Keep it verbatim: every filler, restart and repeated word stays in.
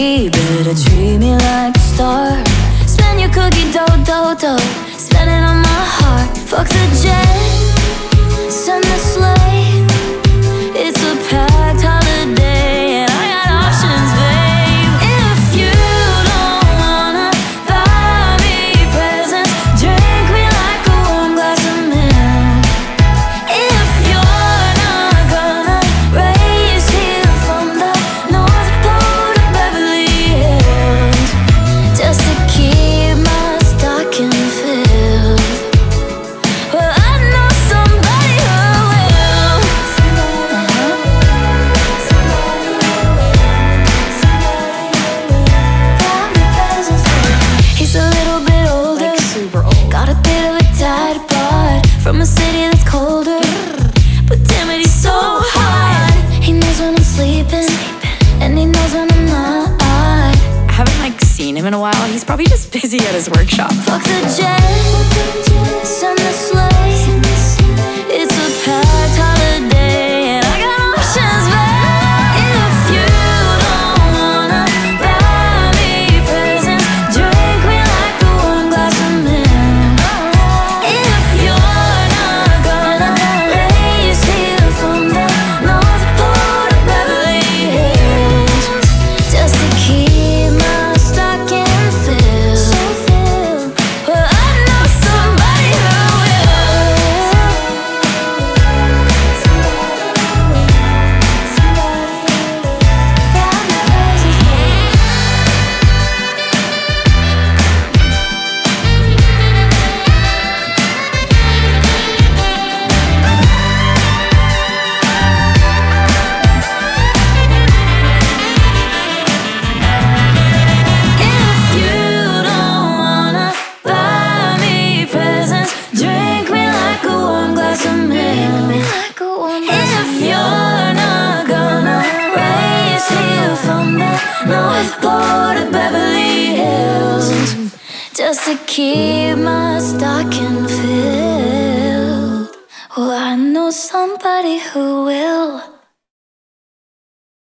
free, better treat me like a star. Spend your cookie dough, dough, dough. Spend it on my heart. Fuck the jet, send the sleigh. It's a packed holiday and I got options, babe. If you don't wanna buy me presents, drink me like a warm glass of milk. If you're not gonna raise here from the North Pole to Beverly Hills, just to keep my stocking filled, well, I know somebody who will. He's a little bit older, Like super old. got a bit of a tight part, from a city that's colder, but damn it, he's so hot. He knows when I'm sleeping, and he knows when I'm not. I haven't like seen him in a while. He's probably just busy at his workshop. Fuck the jet, send the sleigh. It's a packed holiday and I got options, babe. If you don't wanna buy me presents, drink me like a warm glass of milk. If you're not gonna raise here from the North Pole to Beverly Hills, just to keep my stocking filled, well, I know somebody who If you don't wanna buy me presents, drink me like a warm glass of milk. If you're not gonna raise here from the North Pole to Beverly Hills, just to keep my stocking filled, well, I know somebody who will.